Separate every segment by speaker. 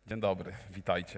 Speaker 1: Dzień dobry, witajcie.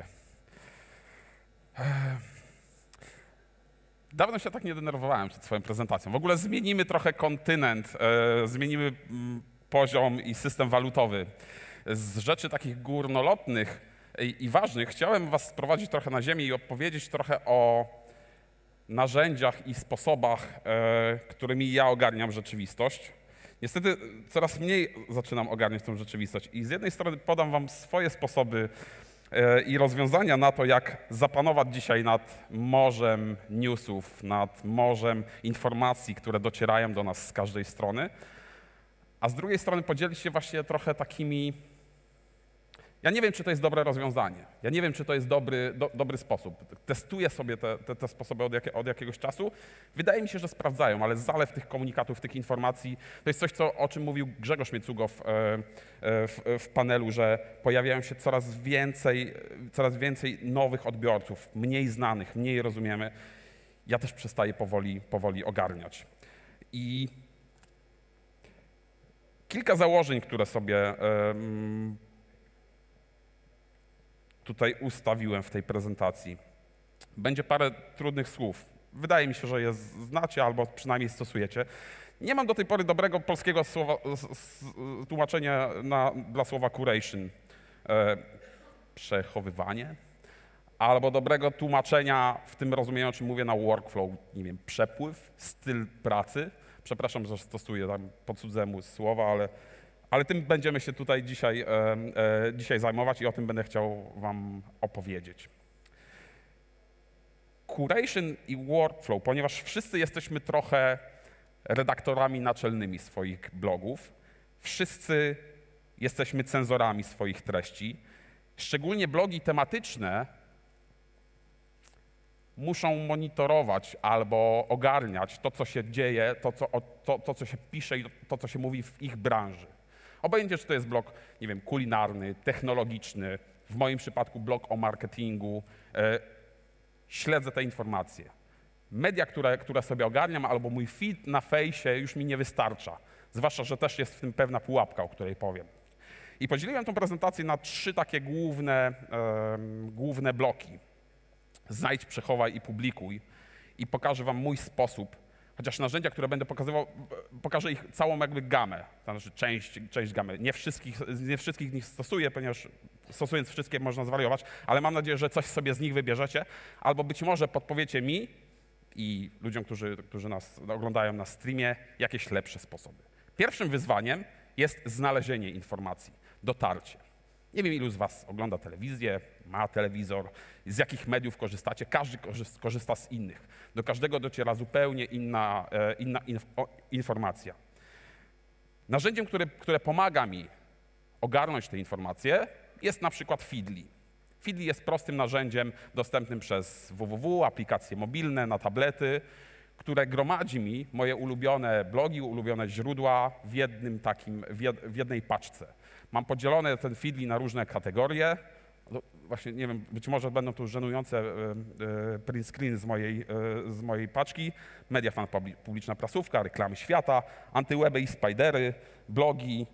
Speaker 1: Dawno się tak nie denerwowałem przed swoją prezentacją. W ogóle zmienimy trochę kontynent, zmienimy poziom i system walutowy. Z rzeczy takich górnolotnych i ważnych chciałem was sprowadzić trochę na ziemię i opowiedzieć trochę o narzędziach i sposobach, którymi ja ogarniam rzeczywistość. Niestety coraz mniej zaczynam ogarniać tę rzeczywistość i z jednej strony podam wam swoje sposoby i rozwiązania na to, jak zapanować dzisiaj nad morzem newsów, nad morzem informacji, które docierają do nas z każdej strony, a z drugiej strony podzielić się właśnie trochę takimi. Ja nie wiem, czy to jest dobre rozwiązanie. Ja nie wiem, czy to jest dobry sposób. Testuję sobie te sposoby od jakiegoś czasu. Wydaje mi się, że sprawdzają, ale zalew tych komunikatów, tych informacji, to jest coś, o czym mówił Grzegorz Miecugow w panelu, że pojawiają się coraz więcej nowych odbiorców, mniej znanych, mniej rozumiemy. Ja też przestaję powoli ogarniać. I kilka założeń, które sobie tutaj ustawiłem w tej prezentacji. Będzie parę trudnych słów. Wydaje mi się, że je znacie albo przynajmniej stosujecie. Nie mam do tej pory dobrego polskiego tłumaczenia dla słowa curation, przechowywanie, albo dobrego tłumaczenia w tym rozumieniu, o czym mówię, na workflow, nie wiem, przepływ, styl pracy. Przepraszam, że stosuję tam po cudzemu słowa, ale tym będziemy się tutaj dzisiaj zajmować i o tym będę chciał wam opowiedzieć. Curation i workflow, ponieważ wszyscy jesteśmy trochę redaktorami naczelnymi swoich blogów, wszyscy jesteśmy cenzorami swoich treści, szczególnie blogi tematyczne muszą monitorować albo ogarniać to, co się dzieje, to, co się pisze i to, co się mówi w ich branży. Obojętnie, czy to jest blog, nie wiem, kulinarny, technologiczny, w moim przypadku blog o marketingu, śledzę te informacje. Media, które sobie ogarniam, albo mój feed na fejsie już mi nie wystarcza, zwłaszcza, że też jest w tym pewna pułapka, o której powiem. I podzieliłem tę prezentację na 3 takie główne bloki. Znajdź, przechowaj i publikuj. I pokażę wam mój sposób, chociaż narzędzia, które będę pokazywał, pokażę ich całą jakby gamę, to znaczy część gamy. Nie wszystkich nich stosuję, ponieważ stosując wszystkie można zwariować, ale mam nadzieję, że coś sobie z nich wybierzecie, albo być może podpowiecie mi i ludziom, którzy nas oglądają na streamie, jakieś lepsze sposoby. Pierwszym wyzwaniem jest znalezienie informacji, dotarcie. Nie wiem, ilu z was ogląda telewizję, ma telewizor, z jakich mediów korzystacie. Każdy korzysta z innych. Do każdego dociera zupełnie inna informacja. Narzędziem, które pomaga mi ogarnąć te informacje, jest na przykład Feedly. Feedly jest prostym narzędziem dostępnym przez www, aplikacje mobilne, na tablety, które gromadzi mi moje ulubione blogi, ulubione źródła w jednej paczce. Mam podzielone ten Feedly na różne kategorie. Właśnie, nie wiem, być może będą tu żenujące print screen z mojej paczki. Media fan publiczna prasówka, reklamy świata, antyweby i spidery, blogi,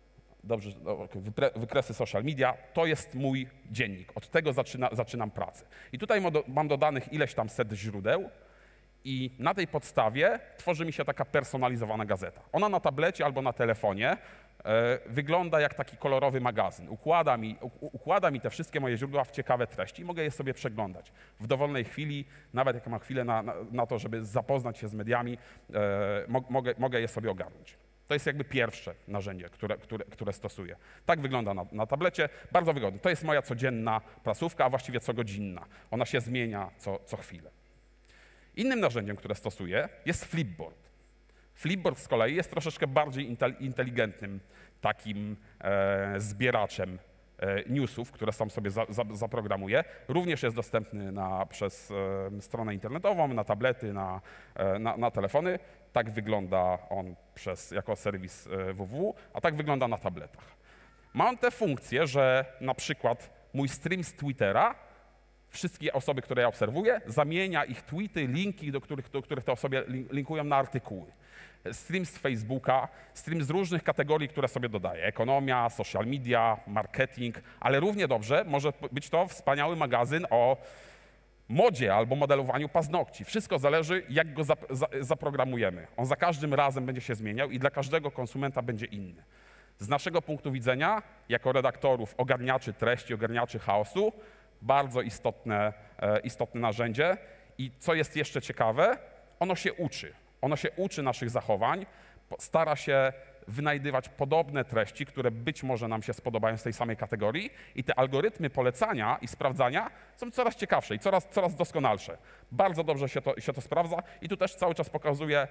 Speaker 1: wykresy social media. To jest mój dziennik. Od tego zaczynam pracę. I tutaj mam dodanych ileś tam set źródeł i na tej podstawie tworzy mi się taka personalizowana gazeta. Ona na tablecie albo na telefonie wygląda jak taki kolorowy magazyn. Układa mi te wszystkie moje źródła w ciekawe treści i mogę je sobie przeglądać. W dowolnej chwili, nawet jak mam chwilę na to, żeby zapoznać się z mediami, mogę je sobie ogarnąć. To jest jakby pierwsze narzędzie, które stosuję. Tak wygląda na tablecie. Bardzo wygodnie. To jest moja codzienna prasówka, a właściwie cogodzinna. Ona się zmienia co chwilę. Innym narzędziem, które stosuję, jest Flipboard. Flipboard z kolei jest troszeczkę bardziej inteligentnym takim zbieraczem newsów, które sam sobie zaprogramuję. Również jest dostępny przez stronę internetową, na tablety, na telefony. Tak wygląda on jako serwis www, a tak wygląda na tabletach. Mam tę funkcję, że na przykład mój stream z Twittera wszystkie osoby, które ja obserwuję, zamienia ich tweety, linki, do których te osoby linkują na artykuły. Stream z Facebooka, stream z różnych kategorii, które sobie dodaję. Ekonomia, social media, marketing, ale równie dobrze może być to wspaniały magazyn o modzie albo modelowaniu paznokci. Wszystko zależy, jak go zaprogramujemy. On za każdym razem będzie się zmieniał i dla każdego konsumenta będzie inny. Z naszego punktu widzenia, jako redaktorów, ogarniaczy treści, ogarniaczy chaosu, bardzo istotne narzędzie i co jest jeszcze ciekawe, ono się uczy. Ono się uczy naszych zachowań, stara się wynajdywać podobne treści, które być może nam się spodobają z tej samej kategorii i te algorytmy polecania i sprawdzania są coraz ciekawsze i coraz doskonalsze. Bardzo dobrze się to sprawdza i tu też cały czas pokazuję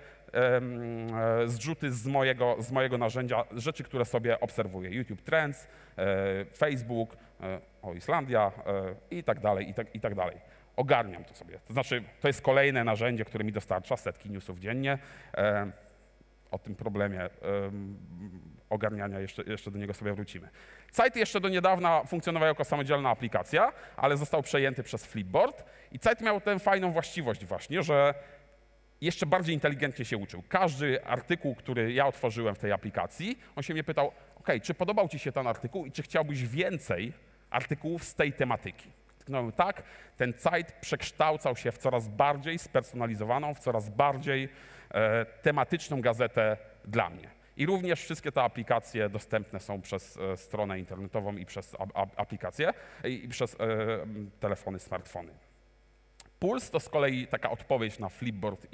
Speaker 1: zrzuty z mojego narzędzia, rzeczy, które sobie obserwuję. YouTube Trends, Facebook, Islandia i tak dalej, i tak dalej. Ogarniam to sobie. To znaczy, to jest kolejne narzędzie, które mi dostarcza setki newsów dziennie. O tym problemie ogarniania jeszcze do niego sobie wrócimy. Site jeszcze do niedawna funkcjonował jako samodzielna aplikacja, ale został przejęty przez Flipboard i site miał tę fajną właściwość właśnie, że jeszcze bardziej inteligentnie się uczył. Każdy artykuł, który ja otworzyłem w tej aplikacji, on się mnie pytał, OK, czy podobał ci się ten artykuł i czy chciałbyś więcej artykułów z tej tematyki? No tak, ten site przekształcał się w coraz bardziej spersonalizowaną, w coraz bardziej tematyczną gazetę dla mnie. I również wszystkie te aplikacje dostępne są przez stronę internetową i przez aplikacje i przez telefony, smartfony. Puls to z kolei taka odpowiedź na Flipboard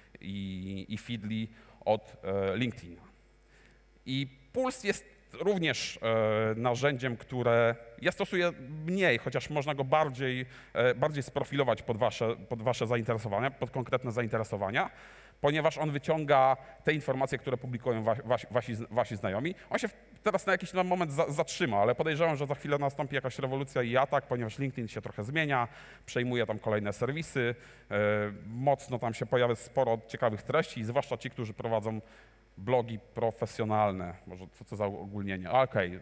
Speaker 1: i Feedly od LinkedIna. I Puls jest również narzędziem, które ja stosuję mniej, chociaż można go bardziej sprofilować pod wasze zainteresowania, pod konkretne zainteresowania, ponieważ on wyciąga te informacje, które publikują wasi znajomi. On się teraz na jakiś moment zatrzyma, ale podejrzewam, że za chwilę nastąpi jakaś rewolucja i atak, ponieważ LinkedIn się trochę zmienia, przejmuje tam kolejne serwisy, mocno tam się pojawia sporo ciekawych treści, zwłaszcza ci, którzy prowadzą blogi profesjonalne, może co za ogólnienie, okej.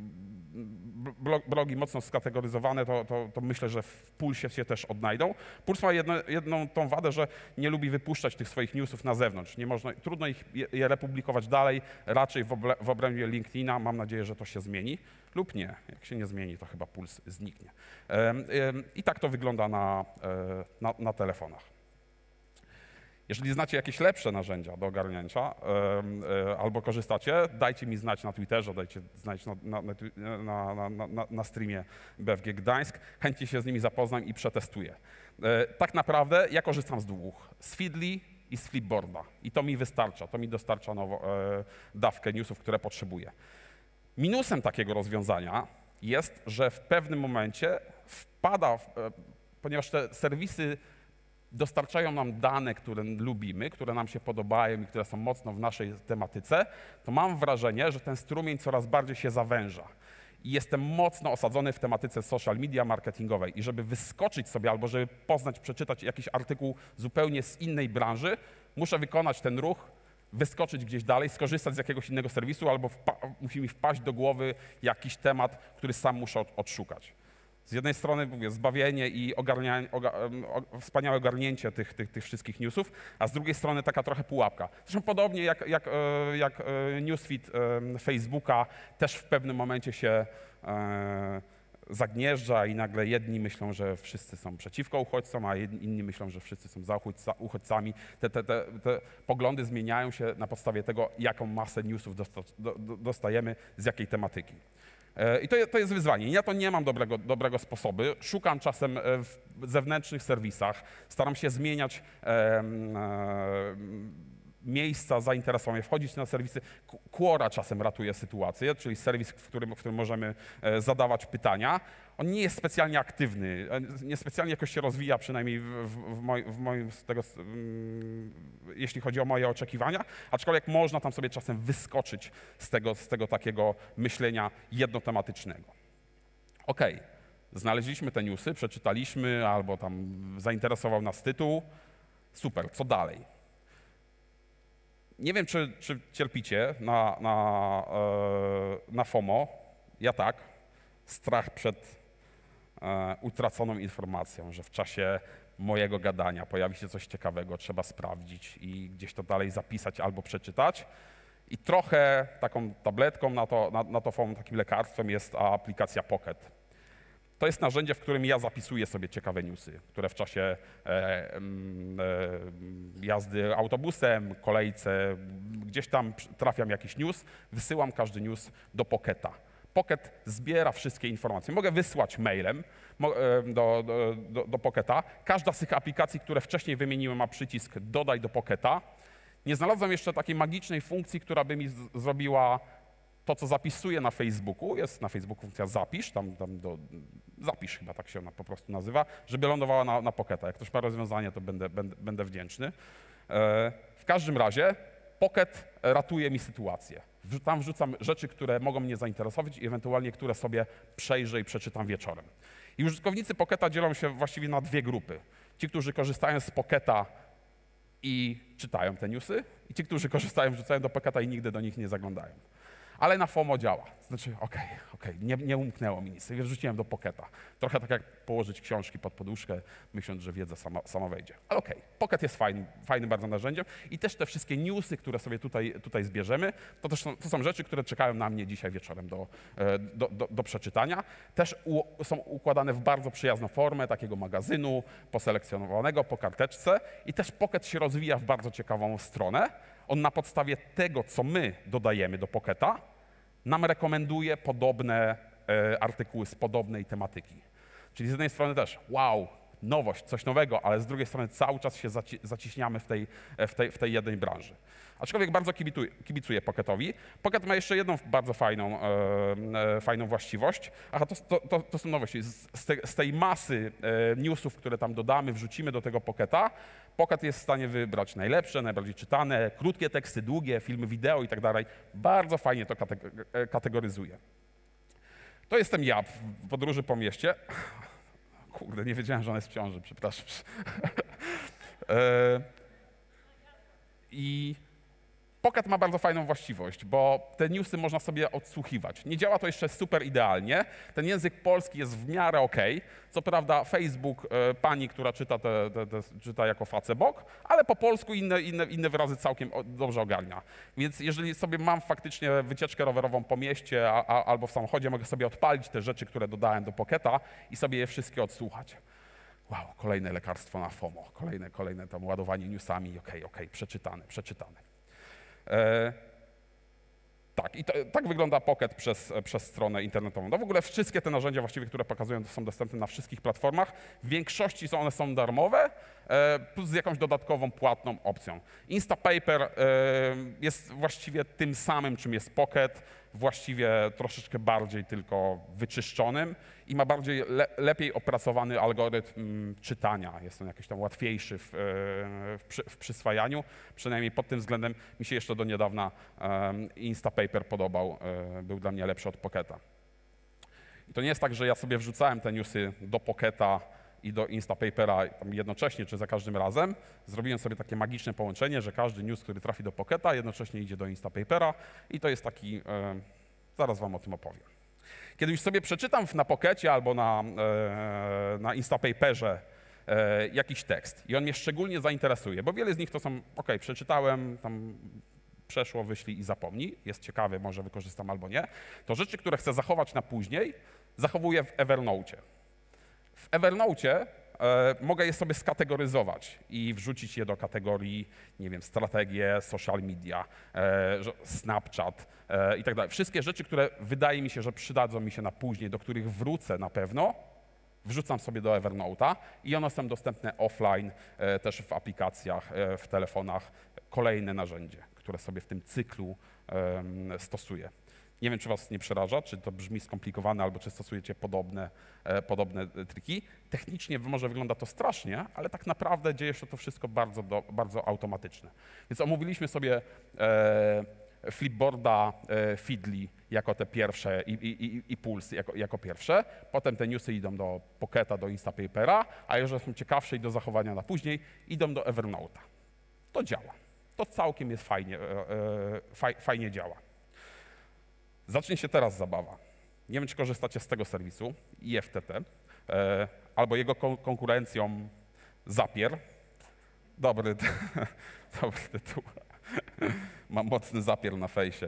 Speaker 1: Blogi mocno skategoryzowane, to myślę, że w Pulsie się też odnajdą. Puls ma jedną tą wadę, że nie lubi wypuszczać tych swoich newsów na zewnątrz. Trudno je republikować dalej, raczej w obrębie LinkedIna. Mam nadzieję, że to się zmieni lub nie. Jak się nie zmieni, to chyba Puls zniknie. I tak to wygląda na telefonach. Jeżeli znacie jakieś lepsze narzędzia do ogarnięcia albo korzystacie, dajcie mi znać na Twitterze, dajcie znać na streamie BFG Gdańsk. Chętnie się z nimi zapoznam i przetestuję. Tak naprawdę ja korzystam z dwóch, z Feedly i z Flipboarda. I to mi wystarcza, to mi dostarcza dawkę newsów, które potrzebuję. Minusem takiego rozwiązania jest, że w pewnym momencie ponieważ te serwisy dostarczają nam dane, które lubimy, które nam się podobają i które są mocno w naszej tematyce, to mam wrażenie, że ten strumień coraz bardziej się zawęża. I jestem mocno osadzony w tematyce social media marketingowej. I żeby wyskoczyć sobie albo żeby poznać, przeczytać jakiś artykuł zupełnie z innej branży, muszę wykonać ten ruch, wyskoczyć gdzieś dalej, skorzystać z jakiegoś innego serwisu albo musi mi wpaść do głowy jakiś temat, który sam muszę odszukać. Z jednej strony mówię, zbawienie i wspaniałe ogarnięcie tych wszystkich newsów, a z drugiej strony taka trochę pułapka. Zresztą podobnie jak newsfeed Facebooka też w pewnym momencie się zagnieżdża i nagle jedni myślą, że wszyscy są przeciwko uchodźcom, a inni myślą, że wszyscy są za uchodźcami. Te poglądy zmieniają się na podstawie tego, jaką masę newsów dostajemy, z jakiej tematyki. I to jest wyzwanie. Ja to nie mam dobrego sposobu. Szukam czasem w zewnętrznych serwisach, staram się zmieniać miejsca zainteresowania, wchodzić na serwisy. Quora czasem ratuje sytuację, czyli serwis, w którym możemy zadawać pytania. On nie jest specjalnie aktywny, niespecjalnie jakoś się rozwija, przynajmniej w moim jeśli chodzi o moje oczekiwania, aczkolwiek można tam sobie czasem wyskoczyć z tego takiego myślenia jednotematycznego. Okej, znaleźliśmy te newsy, przeczytaliśmy albo tam zainteresował nas tytuł. Super, co dalej? Nie wiem, czy cierpicie na FOMO. Ja tak. Strach przed utraconą informacją, że w czasie mojego gadania pojawi się coś ciekawego, trzeba sprawdzić i gdzieś to dalej zapisać albo przeczytać. I trochę taką tabletką na to forum, takim lekarstwem jest aplikacja Pocket. To jest narzędzie, w którym ja zapisuję sobie ciekawe newsy, które w czasie jazdy autobusem, kolejce, gdzieś tam trafiam jakiś news, wysyłam każdy news do Pocketa. Pocket zbiera wszystkie informacje. Mogę wysłać mailem do Pocketa. Każda z tych aplikacji, które wcześniej wymieniłem, ma przycisk dodaj do Pocketa. Nie znalazłem jeszcze takiej magicznej funkcji, która by mi zrobiła to, co zapisuję na Facebooku. Jest na Facebooku funkcja zapisz, zapisz chyba tak się ona po prostu nazywa, żeby lądowała na Pocketa. Jak ktoś ma rozwiązanie, to będę wdzięczny. W każdym razie Pocket ratuje mi sytuację. Tam wrzucam rzeczy, które mogą mnie zainteresować i ewentualnie które sobie przejrzę i przeczytam wieczorem. I użytkownicy Pocketa dzielą się właściwie na dwie grupy. Ci, którzy korzystają z Pocketa i czytają te newsy, i ci, którzy korzystają, wrzucają do Pocketa i nigdy do nich nie zaglądają. Ale na FOMO działa. Znaczy, okej, nie umknęło mi nic. Wrzuciłem do Pocketa. Trochę tak jak położyć książki pod poduszkę, myśląc, że wiedza sama wejdzie. Ale okej, Pocket jest fajnym bardzo narzędziem i też te wszystkie newsy, które sobie tutaj zbierzemy, to są rzeczy, które czekają na mnie dzisiaj wieczorem do przeczytania. Też są układane w bardzo przyjazną formę takiego magazynu poselekcjonowanego po karteczce i też Pocket się rozwija w bardzo ciekawą stronę. On na podstawie tego, co my dodajemy do Pocketa, nam rekomenduje podobne artykuły z podobnej tematyki. Czyli z jednej strony też, wow, nowość, coś nowego, ale z drugiej strony cały czas się zaciśniamy w tej jednej branży. Aczkolwiek bardzo kibicuję Pocketowi. Pocket ma jeszcze jedną bardzo fajną właściwość. Aha, to są nowości. Z tej masy newsów, które tam dodamy, wrzucimy do tego Pocketa, Pocket jest w stanie wybrać najlepsze, najbardziej czytane, krótkie teksty, długie, filmy, wideo i tak dalej. Bardzo fajnie to kategoryzuje. To jestem ja w podróży po mieście. Kurde, nie wiedziałem, że ona jest w ciąży, przepraszam. I Pocket ma bardzo fajną właściwość, bo te newsy można sobie odsłuchiwać. Nie działa to jeszcze super idealnie. Ten język polski jest w miarę okej. Co prawda Facebook, pani, która czyta jako Facebook, ale po polsku inne wyrazy całkiem dobrze ogarnia. Więc jeżeli sobie mam faktycznie wycieczkę rowerową po mieście albo w samochodzie, mogę sobie odpalić te rzeczy, które dodałem do Pocketa i sobie je wszystkie odsłuchać. Wow, kolejne lekarstwo na FOMO, kolejne tam ładowanie newsami, okej, przeczytane. Tak, i tak wygląda Pocket przez stronę internetową. No w ogóle wszystkie te narzędzia właściwie, które pokazują, są dostępne na wszystkich platformach. W większości one są darmowe, plus z jakąś dodatkową płatną opcją. Instapaper jest właściwie tym samym, czym jest Pocket, właściwie troszeczkę bardziej tylko wyczyszczonym i ma lepiej opracowany algorytm czytania. Jest on jakiś tam łatwiejszy w przyswajaniu. Przynajmniej pod tym względem mi się jeszcze do niedawna Instapaper podobał. Był dla mnie lepszy od Pocketa. I to nie jest tak, że ja sobie wrzucałem te newsy do Pocketa i do Instapapera jednocześnie, czy za każdym razem. Zrobiłem sobie takie magiczne połączenie, że każdy news, który trafi do Pocketa, jednocześnie idzie do Instapapera i to jest taki, zaraz wam o tym opowiem. Kiedy już sobie przeczytam na Pockecie albo na Instapaperze jakiś tekst i on mnie szczególnie zainteresuje, bo wiele z nich to są, przeczytałem, tam przeszło, wyślij i zapomnij, jest ciekawy, może wykorzystam albo nie, to rzeczy, które chcę zachować na później, zachowuję w Evernote. W Evernote mogę je sobie skategoryzować i wrzucić je do kategorii, nie wiem, strategie, social media, Snapchat i tak dalej. Wszystkie rzeczy, które wydaje mi się, że przydadzą mi się na później, do których wrócę na pewno, wrzucam sobie do Evernote'a i one są dostępne offline, też w aplikacjach, w telefonach. Kolejne narzędzie, które sobie w tym cyklu stosuję. Nie wiem, czy was nie przeraża, czy to brzmi skomplikowane, albo czy stosujecie podobne triki. Technicznie może wygląda to strasznie, ale tak naprawdę dzieje się to wszystko bardzo automatyczne. Więc omówiliśmy sobie Flipboarda, Feedly jako te pierwsze i Pulse jako pierwsze. Potem te newsy idą do Pocketa, do Instapapera, a jeżeli są ciekawsze i do zachowania na później, idą do Evernote'a. To działa. To całkiem jest fajnie działa. Zacznie się teraz zabawa. Nie wiem, czy korzystacie z tego serwisu, IFTT. albo jego konkurencją Zapier. Dobry tytuł. Mam mocny Zapier na fejsie.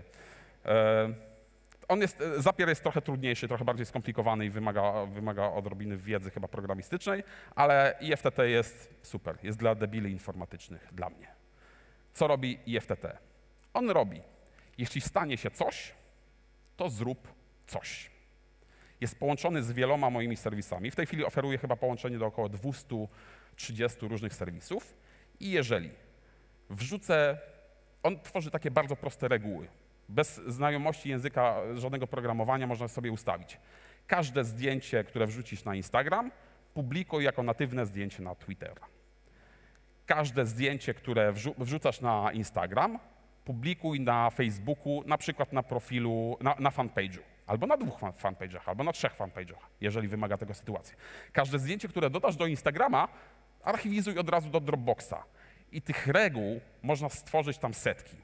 Speaker 1: Zapier jest trochę trudniejszy, trochę bardziej skomplikowany i wymaga odrobiny wiedzy chyba programistycznej, ale IFTT jest super, jest dla debili informatycznych, dla mnie. Co robi IFTT? On robi, jeśli stanie się coś, to zrób coś. Jest połączony z wieloma moimi serwisami. W tej chwili oferuje chyba połączenie do około 230 różnych serwisów i jeżeli wrzucę, on tworzy takie bardzo proste reguły. Bez znajomości języka, żadnego programowania można sobie ustawić. Każde zdjęcie, które wrzucisz na Instagram, publikuj jako natywne zdjęcie na Twittera. Każde zdjęcie, które wrzucasz na Instagram, publikuj na Facebooku, na przykład na profilu, na fanpage'u. Albo na 2 fanpage'ach, albo na 3 fanpage'ach, jeżeli wymaga tego sytuacja. Każde zdjęcie, które dodasz do Instagrama, archiwizuj od razu do Dropboxa. I tych reguł można stworzyć tam setki.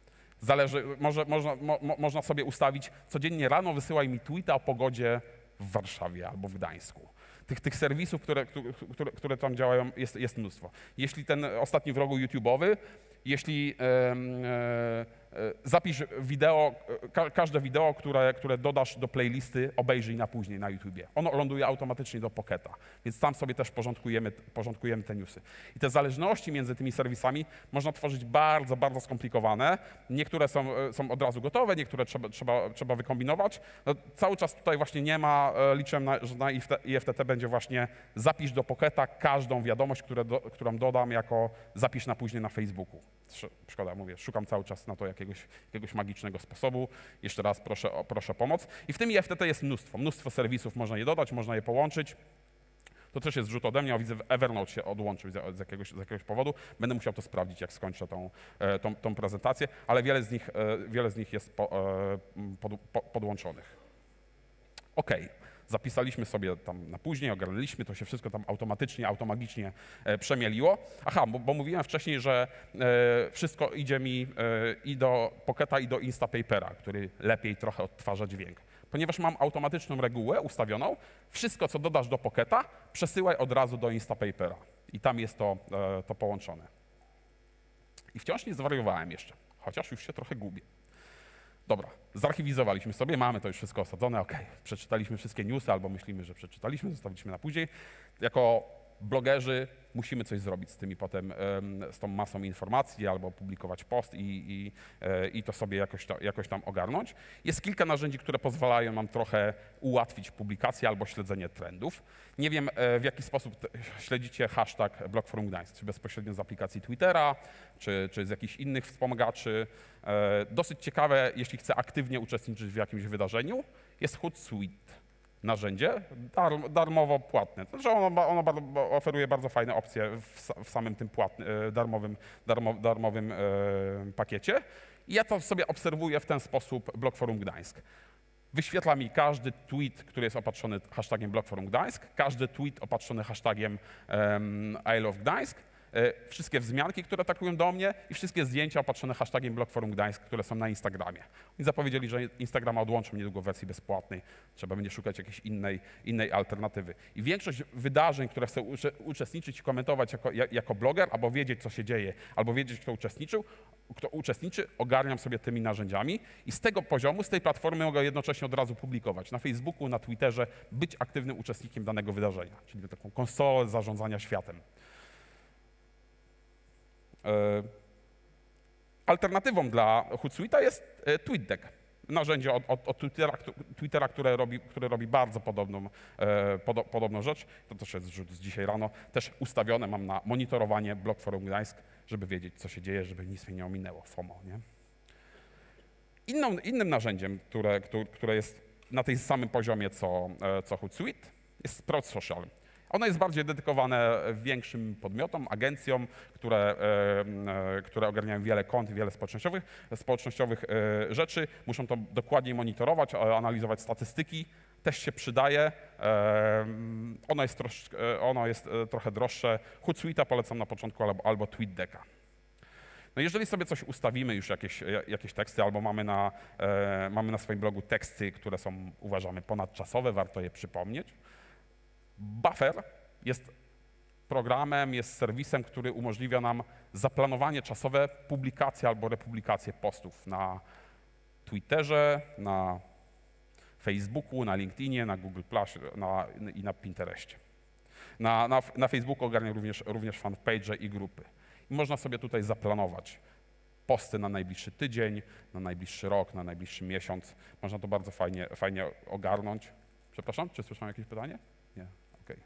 Speaker 1: Można sobie ustawić, codziennie rano wysyłaj mi tweeta o pogodzie w Warszawie albo w Gdańsku. Tych serwisów, które tam działają, jest mnóstwo. Jeśli ten ostatni w rogu YouTube'owy, jeśli zapisz wideo, każde wideo, które dodasz do playlisty, obejrzyj na później na YouTubie. Ono ląduje automatycznie do Pocketa, więc tam sobie też porządkujemy te newsy. I te zależności między tymi serwisami można tworzyć bardzo, bardzo skomplikowane. Niektóre są od razu gotowe, niektóre trzeba wykombinować. No, cały czas tutaj właśnie nie ma, liczę, że na IFTT będzie właśnie zapisz do Pocketa każdą wiadomość, którą dodam jako zapisz na później na Facebooku. Szkoda, mówię, szukam cały czas na to jakiegoś magicznego sposobu. Jeszcze raz proszę o pomoc. I w tym IFTT jest mnóstwo serwisów, można je dodać, można je połączyć. To też jest rzut ode mnie, widzę, Evernote się odłączył z jakiegoś powodu. Będę musiał to sprawdzić, jak skończę tą prezentację, ale wiele z nich jest podłączonych. OK. Zapisaliśmy sobie tam na później, ogarnęliśmy, to się wszystko tam automagicznie przemieliło. Aha, bo mówiłem wcześniej, że wszystko idzie mi i do Pocketa, i do Instapapera, który lepiej trochę odtwarza dźwięk. Ponieważ mam automatyczną regułę ustawioną, wszystko, co dodasz do Pocketa, przesyłaj od razu do Instapapera. I tam jest to połączone. I wciąż nie zwariowałem jeszcze, chociaż już się trochę gubię. Dobra, zarchiwizowaliśmy sobie, mamy to już wszystko osadzone, OK, przeczytaliśmy wszystkie newsy, albo myślimy, że przeczytaliśmy, zostawiliśmy na później. Jako blogerzy musimy coś zrobić z tymi potem, z tą masą informacji, albo publikować post i to sobie jakoś tam ogarnąć. Jest kilka narzędzi, które pozwalają nam trochę ułatwić publikację albo śledzenie trendów. Nie wiem, w jaki sposób śledzicie hashtag Blog Forum Gdańsk, czy bezpośrednio z aplikacji Twittera, czy z jakichś innych wspomagaczy. Dosyć ciekawe, jeśli chcę aktywnie uczestniczyć w jakimś wydarzeniu, jest Hootsuite. Narzędzie, darmowo płatne. Znaczy ono oferuje bardzo fajne opcje w samym tym darmowym pakiecie. I ja to sobie obserwuję w ten sposób Blog Forum Gdańsk. Wyświetla mi każdy tweet, który jest opatrzony hashtagiem Blog Forum Gdańsk, każdy tweet opatrzony hashtagiem I Love Gdańsk, wszystkie wzmianki, które atakują do mnie i wszystkie zdjęcia opatrzone hashtagiem Blog Forum Gdańsk, które są na Instagramie. Oni zapowiedzieli, że Instagrama odłączą niedługo w wersji bezpłatnej. Trzeba będzie szukać jakiejś innej alternatywy. I większość wydarzeń, które chcę uczestniczyć i komentować jako bloger, albo wiedzieć, co się dzieje, albo wiedzieć, kto uczestniczy, ogarniam sobie tymi narzędziami i z tego poziomu, z tej platformy mogę jednocześnie od razu publikować na Facebooku, na Twitterze, być aktywnym uczestnikiem danego wydarzenia, czyli taką konsolę zarządzania światem. Alternatywą dla Hootsuite'a jest TweetDeck, narzędzie od Twittera, które robi bardzo podobną rzecz. To też jest rzut z dzisiaj rano. Też ustawione mam na monitorowanie Blog Forum Gdańsk, żeby wiedzieć, co się dzieje, żeby nic mnie nie ominęło. FOMO, nie? Innym narzędziem, które jest na tym samym poziomie co Hootsuite, jest Sprout Social. Ono jest bardziej dedykowane większym podmiotom, agencjom, które ogarniają wiele kont, wiele społecznościowych rzeczy. Muszą to dokładniej monitorować, analizować statystyki. Też się przydaje. Ono jest trochę droższe. Hootsuite'a polecam na początku albo TweetDecka. No jeżeli sobie coś ustawimy, już jakieś teksty, albo mamy na swoim blogu teksty, które są, uważamy, ponadczasowe, warto je przypomnieć, Buffer jest programem, jest serwisem, który umożliwia nam zaplanowanie czasowe publikacji albo republikację postów na Twitterze, na Facebooku, na LinkedInie, na Google Plus i na Pinterestie. Na Facebooku ogarnia również fanpage i grupy. I można sobie tutaj zaplanować posty na najbliższy tydzień, na najbliższy rok, na najbliższy miesiąc. Można to bardzo fajnie ogarnąć. Przepraszam, czy słyszałem jakieś pytanie? Nie, okej.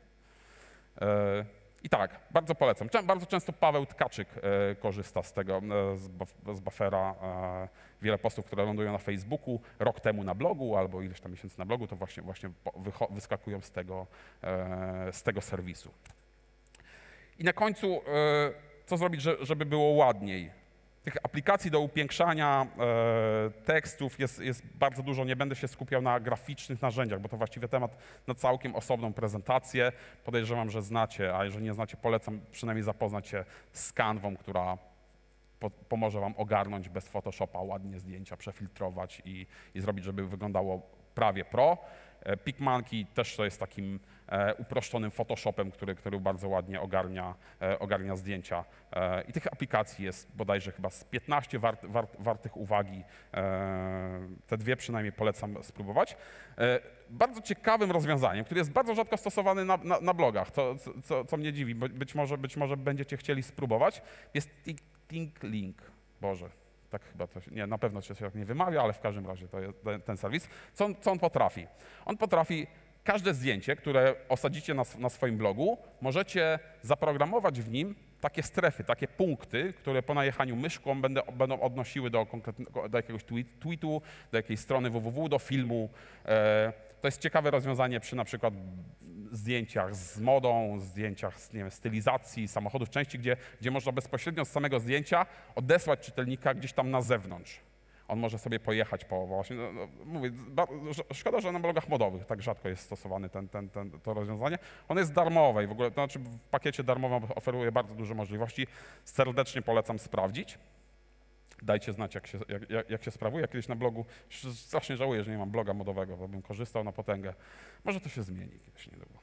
Speaker 1: I tak, bardzo polecam. Bardzo często Paweł Tkaczyk korzysta z tego, z Buffera. Wiele postów, które lądują na Facebooku, rok temu na blogu albo ileś tam miesięcy na blogu, to właśnie wyskakują z tego serwisu. I na końcu, co zrobić, żeby było ładniej? Tych aplikacji do upiększania tekstów jest bardzo dużo. Nie będę się skupiał na graficznych narzędziach, bo to właściwie temat na całkiem osobną prezentację. Podejrzewam, że znacie, a jeżeli nie znacie, polecam przynajmniej zapoznać się z Canvą, która pomoże wam ogarnąć bez Photoshopa ładnie zdjęcia, przefiltrować i zrobić, żeby wyglądało prawie pro. PicMonkey też to jest takim uproszczonym Photoshopem, który bardzo ładnie ogarnia zdjęcia. I tych aplikacji jest bodajże chyba z 15 wartych uwagi. Te dwie przynajmniej polecam spróbować. Bardzo ciekawym rozwiązaniem, które jest bardzo rzadko stosowane na blogach, co mnie dziwi, być może będziecie chcieli spróbować, jest ThinkLink. Boże. Tak chyba to się, nie, na pewno się tak nie wymawia, ale w każdym razie to jest ten serwis. Co on potrafi? On potrafi każde zdjęcie, które osadzicie na swoim blogu, możecie zaprogramować w nim takie strefy, takie punkty, które po najechaniu myszką będą odnosiły do jakiegoś tweetu, do jakiejś strony www, do filmu. To jest ciekawe rozwiązanie przy na przykład zdjęciach z modą, zdjęciach z, nie wiem, stylizacji samochodów, części, gdzie można bezpośrednio z samego zdjęcia odesłać czytelnika gdzieś tam na zewnątrz. On może sobie pojechać po właśnie, mówię, szkoda, że na blogach modowych tak rzadko jest stosowany to rozwiązanie. Ono jest darmowe i w ogóle, to znaczy w pakiecie darmowym oferuje bardzo dużo możliwości. Serdecznie polecam sprawdzić. Dajcie znać, jak się sprawuje. Kiedyś na blogu, strasznie żałuję, że nie mam bloga modowego, bo bym korzystał na potęgę. Może to się zmieni kiedyś niedługo.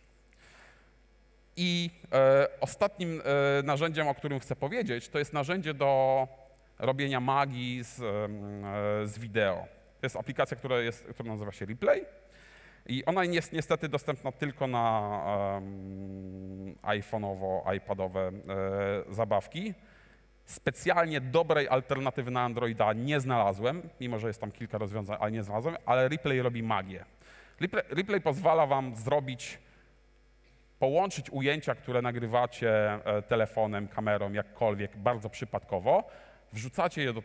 Speaker 1: I ostatnim narzędziem, o którym chcę powiedzieć, to jest narzędzie do robienia magii z wideo. To jest aplikacja, która nazywa się Replay i ona jest niestety dostępna tylko na iPhone'owo-iPadowe zabawki. Specjalnie dobrej alternatywy na Androida nie znalazłem, mimo że jest tam kilka rozwiązań, ale nie znalazłem, ale Replay robi magię. Replay pozwala wam połączyć ujęcia, które nagrywacie telefonem, kamerą, jakkolwiek, bardzo przypadkowo, wrzucacie je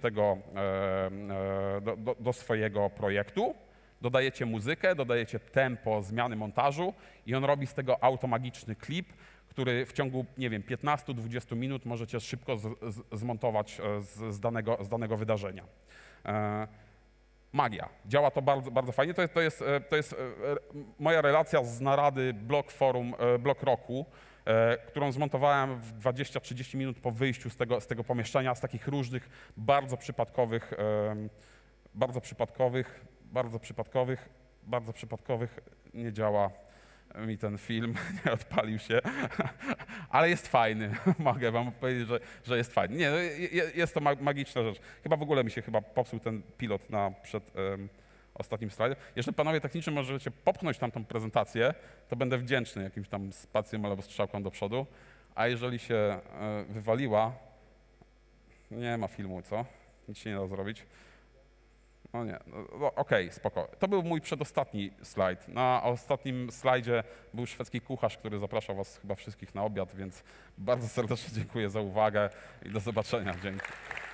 Speaker 1: do swojego projektu, dodajecie muzykę, dodajecie tempo, zmiany montażu i on robi z tego automagiczny klip, który w ciągu, nie wiem, 15-20 minut możecie szybko zmontować z danego wydarzenia. Magia. Działa to bardzo, bardzo fajnie. To jest moja relacja z narady Blog Roku, którą zmontowałem w 20-30 minut po wyjściu z tego pomieszczenia, z takich różnych, bardzo przypadkowych, nie działa mi ten film, nie odpalił się, ale jest fajny. Mogę wam powiedzieć, że jest fajny. Nie, jest to magiczna rzecz. Chyba w ogóle mi się popsuł ten pilot przed ostatnim slajdem. Jeżeli panowie technicznie możecie popchnąć tamtą prezentację, to będę wdzięczny jakimś tam spacją albo strzałką do przodu. A jeżeli się wywaliła, nie ma filmu, co? Nic się nie da zrobić. No nie, no, okej, spoko. To był mój przedostatni slajd. Na ostatnim slajdzie był szwedzki kucharz, który zapraszał was chyba wszystkich na obiad, więc bardzo serdecznie dziękuję za uwagę i do zobaczenia. Dzięki.